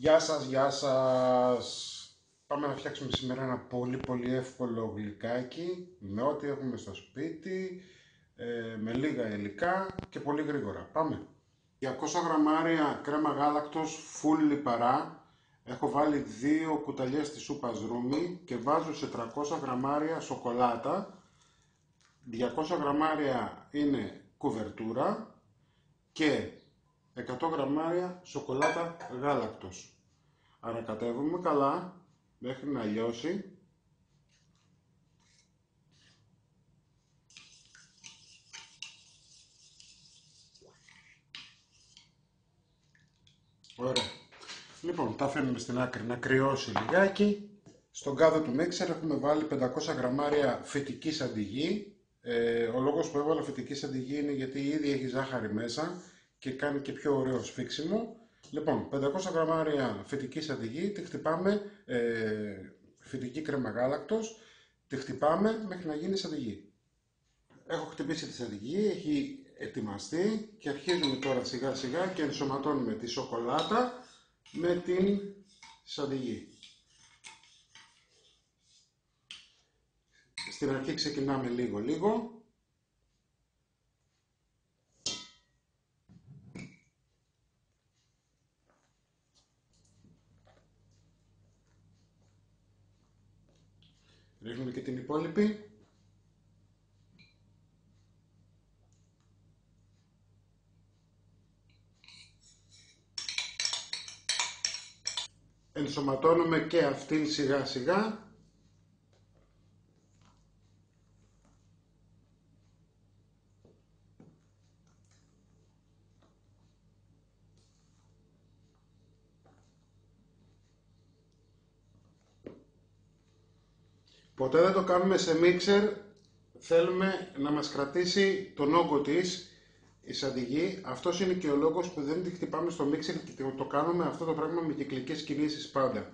Γεια σας, γεια σας. Πάμε να φτιάξουμε σήμερα ένα πολύ εύκολο γλυκάκι με ό,τι έχουμε στο σπίτι, με λίγα υλικά και πολύ γρήγορα. Πάμε. 200 γραμμάρια κρέμα γάλακτος full λιπαρά. Έχω βάλει 2 κουταλιές της σούπας ρούμι και βάζω σε 300 γραμμάρια σοκολάτα. 200 γραμμάρια είναι κουβερτούρα και 100 γραμμάρια σοκολάτα γάλακτος. Ανακατεύουμε καλά μέχρι να λιώσει. Ωραία. Λοιπόν, τα αφήνουμε στην άκρη να κρυώσει λιγάκι. Στον κάδο του μίξερ έχουμε βάλει 500 γραμμάρια φυτική σαντιγί. Ο λόγος που έβαλα φυτική σαντιγί είναι γιατί ήδη έχει ζάχαρη μέσα και κάνει και πιο ωραίο σφίξιμο. Λοιπόν, 500 γραμμάρια φυτική σαντιγί, τη χτυπάμε, φυτική κρέμα γάλακτος, τη χτυπάμε μέχρι να γίνει σαντιγί. Έχω χτυπήσει τη σαντιγί, έχει ετοιμαστεί και αρχίζουμε τώρα σιγά σιγά και ενσωματώνουμε τη σοκολάτα με την σαντιγί. Στην αρχή ξεκινάμε λίγο. Ρίχνουμε και την υπόλοιπη. Ενσωματώνουμε και αυτήν σιγά σιγά. Ποτέ δεν το κάνουμε σε μίξερ, θέλουμε να μας κρατήσει τον όγκο της η σαντιγί. Αυτός είναι και ο λόγος που δεν τη χτυπάμε στο μίξερ και το κάνουμε αυτό το πράγμα με κυκλικές κινήσεις πάντα.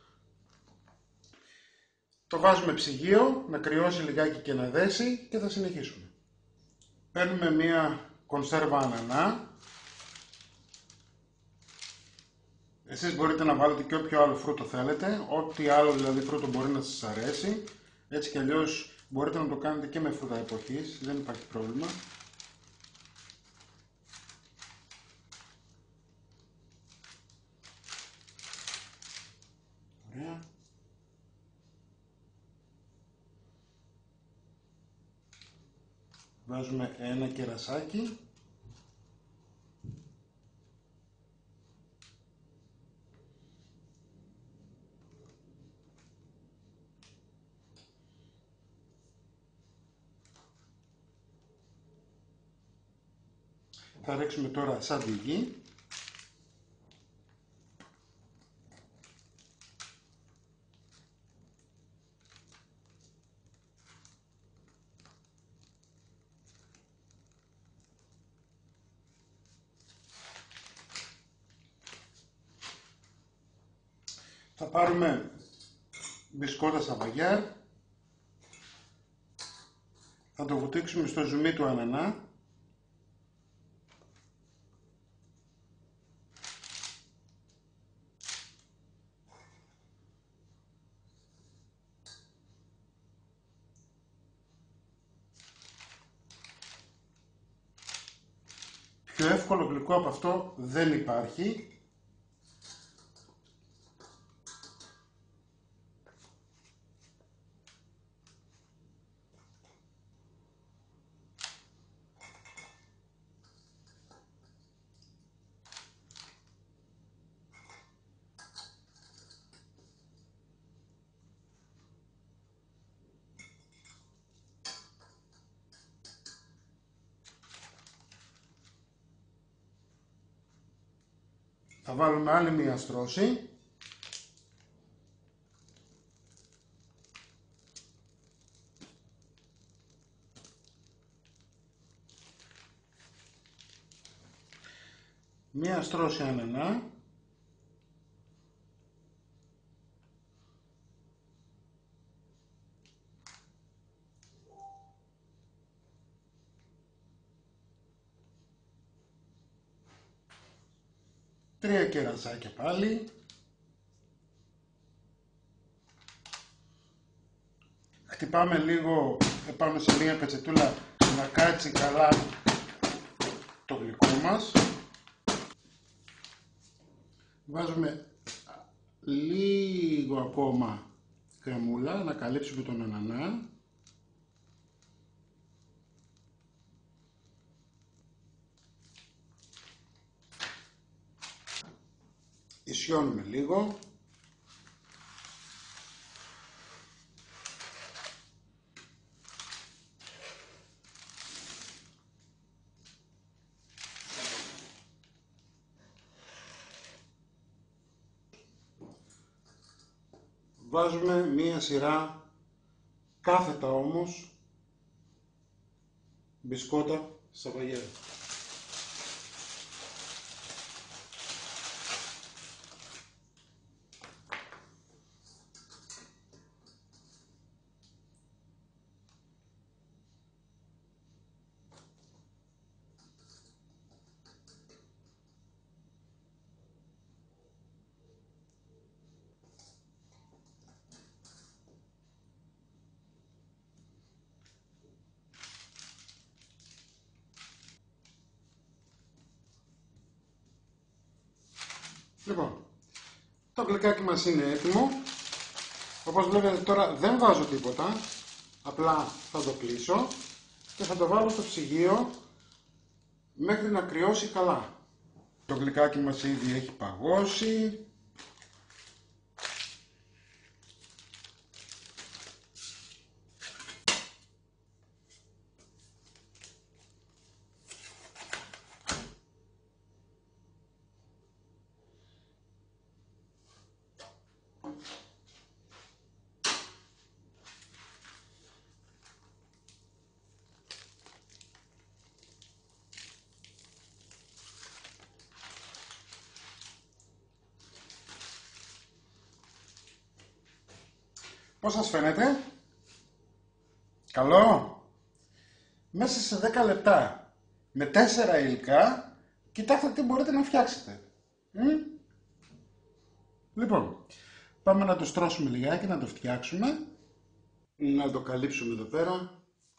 Το βάζουμε ψυγείο, να κρυώσει λιγάκι και να δέσει και θα συνεχίσουμε. Παίρνουμε μία κονσέρβα ανανά. Εσείς μπορείτε να βάλετε και όποιο άλλο φρούτο θέλετε, ό,τι άλλο δηλαδή φρούτο μπορεί να σας αρέσει. Έτσι κι αλλιώς μπορείτε να το κάνετε και με φρούτα εποχής, δεν υπάρχει πρόβλημα. Ωραία. Βάζουμε ένα κερασάκι. Θα ρίξουμε τώρα σαντιγί. Θα πάρουμε μπισκότα σαβαγιάρ. Θα το βουτήξουμε στο ζουμί του ανανά. Πιο εύκολο γλυκό από αυτό δεν υπάρχει. Θα βάλουμε άλλη μία στρώση. Μία στρώση ανανά. Τρία κερασάκια πάλι. χτυπάμε λίγο επάνω σε μία πετσετούλα να κάτσει καλά το γλυκό μας. Βάζουμε λίγο ακόμα κρεμούλα να καλύψουμε τον ανανά. Ισιώνουμε λίγο. Βάζουμε μία σειρά κάθετα όμως μπισκότα στα παγιέρα. Λοιπόν, το γλυκάκι μας είναι έτοιμο. Όπως βλέπετε τώρα δεν βάζω τίποτα, απλά θα το κλείσω και θα το βάλω στο ψυγείο μέχρι να κρυώσει καλά. Το γλυκάκι μας ήδη έχει παγώσει. Πώς σας φαίνεται? Καλό? Μέσα σε 10 λεπτά με 4 υλικά κοιτάξτε τι μπορείτε να φτιάξετε. Λοιπόν, πάμε να το στρώσουμε λιγάκι, να το φτιάξουμε. Να το καλύψουμε εδώ πέρα.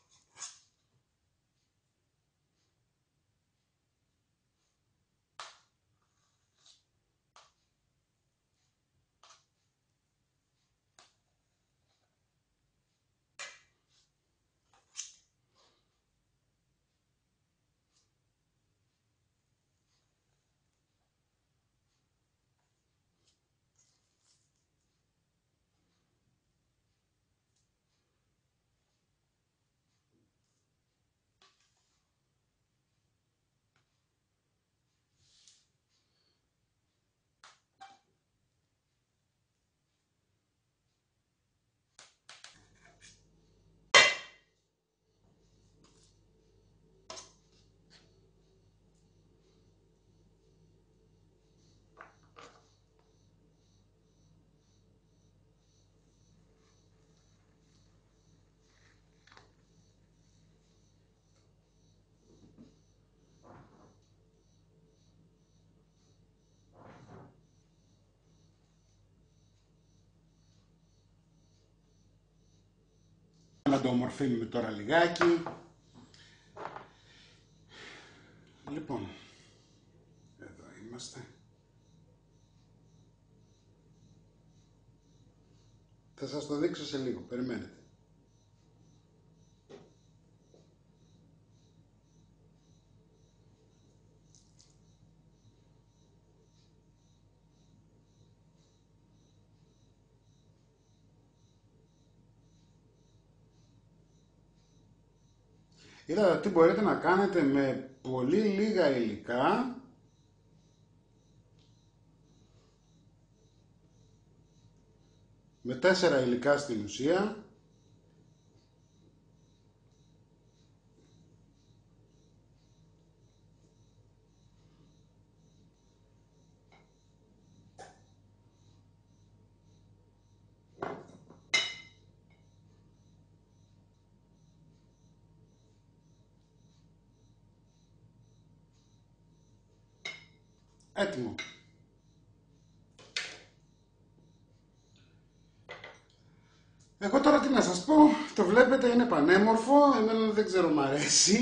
Να το ομορφύνουμε τώρα λιγάκι. Λοιπόν, εδώ είμαστε. Θα σας το δείξω σε λίγο, περιμένετε. Είδατε τι μπορείτε να κάνετε με πολύ λίγα υλικά. Με 4 υλικά στην ουσία. Έτοιμο. Εγώ τώρα τι τι να σας πω, το βλέπετε, είναι πανέμορφο, εμένα δεν ξέρω, μ' αρέσει.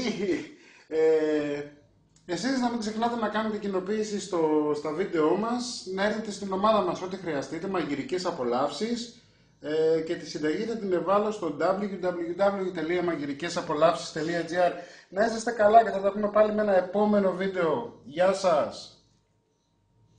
Εσείς να μην ξεχνάτε να κάνετε κοινοποίηση στα βίντεό μας, να έρθετε στην ομάδα μας ό,τι χρειαστείτε, μαγειρικές απολαύσεις, και τη συνταγή θα την εβάλω στο www.magirikesapolavsis.gr. Να είσαστε καλά και θα τα πούμε πάλι με ένα επόμενο βίντεο. Γεια σας!